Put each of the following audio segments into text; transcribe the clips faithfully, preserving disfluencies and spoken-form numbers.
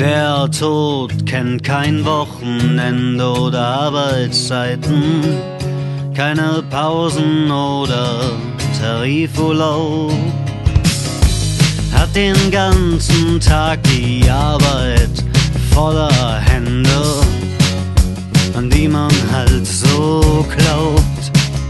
Der Tod kennt kein Wochenende oder Arbeitszeiten, keine Pausen oder Tarifurlaub. Hat den ganzen Tag die Arbeit voller Hände, an die man halt so glaubt.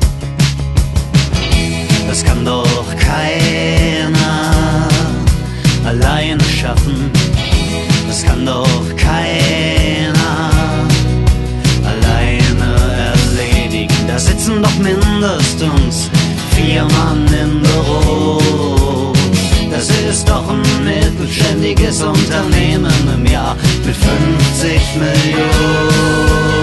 Das kann doch keiner alleine schaffen. Das kann doch keiner alleine erledigen. Da sitzen doch mindestens vier Mann im Büro. Das ist doch ein mittelständiges Unternehmen im Jahr mit fünfzig Millionen.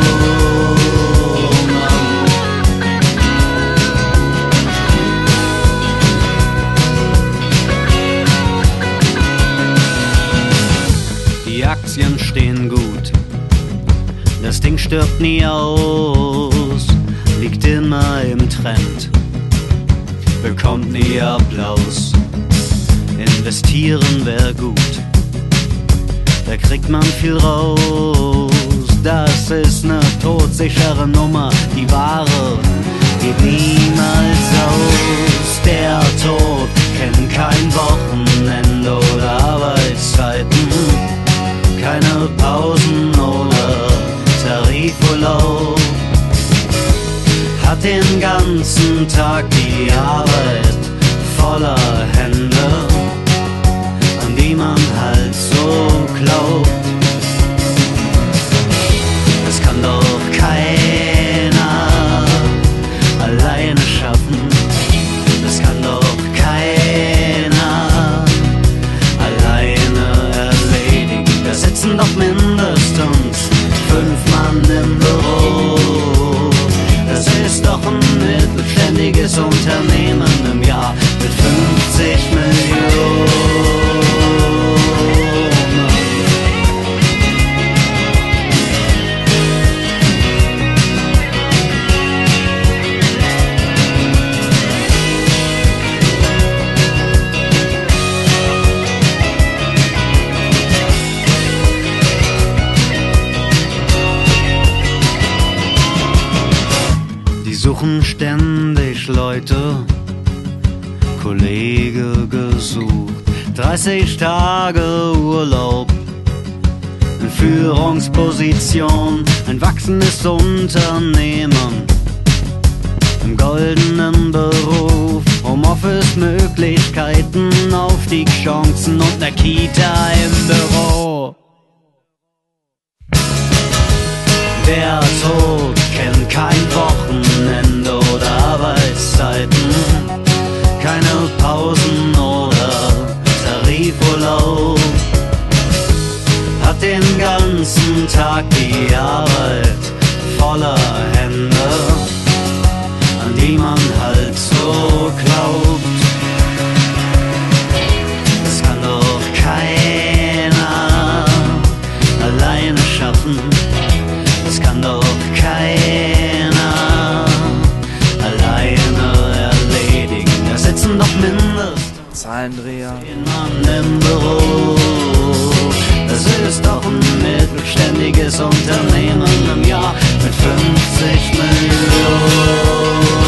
Die Aktien stehen gut, das Ding stirbt nie aus, liegt immer im Trend, bekommt nie Applaus. Investieren wär gut, da kriegt man viel raus. Das ist ne todsichere Nummer, die Ware geht niemals aus. Der Tod kennt kein Wochenende oder Arbeitszeiten, keine Pausen oder Tarifurlaub. Hat den ganzen Tag die Arbeit voller Hände, an die man halt so glaubt. Das kann doch keiner alleine schaffen. Das kann doch keiner alleine erledigen. Da sitzen doch mindestens fünf Mann im Büro. Das ist doch ein mittelständiges Unternehmen im Jahr mit fünfzig Millionen. Die suchen ständig Leute, Kollege gesucht, dreißig Tage Urlaub, in Führungsposition, ein wachsendes Unternehmen, im goldenen Beruf, Homeoffice-Möglichkeiten, Aufstiegschancen und ne Kita im Büro. Der Tod kennt kein Wochenende oder Arbeitszeiten, keine Pausen oder Tarifurlaub. Hat den ganzen Tag die Arbeit voller Hände, an die man halt so glaubt. Das kann doch keiner alleine schaffen. Das kann doch keiner alleine erledigen. Da sitzen doch mindestens Zahlendreher. zehn Mann im Büro. Das ist doch ein mittelständiges Unternehmen im Jahr mit fünfzig Millionen.